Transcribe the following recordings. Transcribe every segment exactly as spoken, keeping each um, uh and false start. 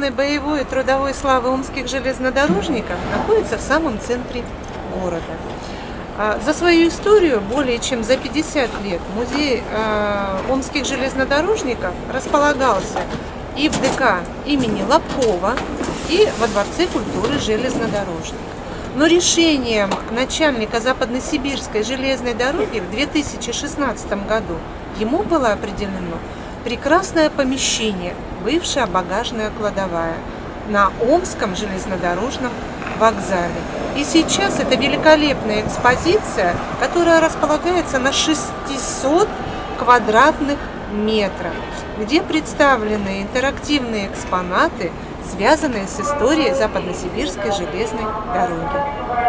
традиционной боевой и трудовой славы омских железнодорожников находится в самом центре города. За свою историю более чем за пятьдесят лет музей омских железнодорожников располагался и в ДК имени Лобкова, и во Дворце культуры железнодорожников. Но решением начальника Западносибирской железной дороги в две тысячи шестнадцатом году ему было определено прекрасное помещение, бывшая багажная кладовая на Омском железнодорожном вокзале. И сейчас это великолепная экспозиция, которая располагается на шестисот квадратных метрах, где представлены интерактивные экспонаты, связанные с историей Западносибирской железной дороги.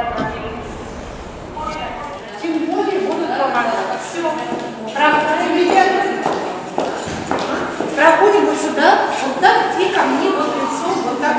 Тем более будут помогать. Все. Проходим вот сюда, вот так, и ко мне вот лицом, вот так.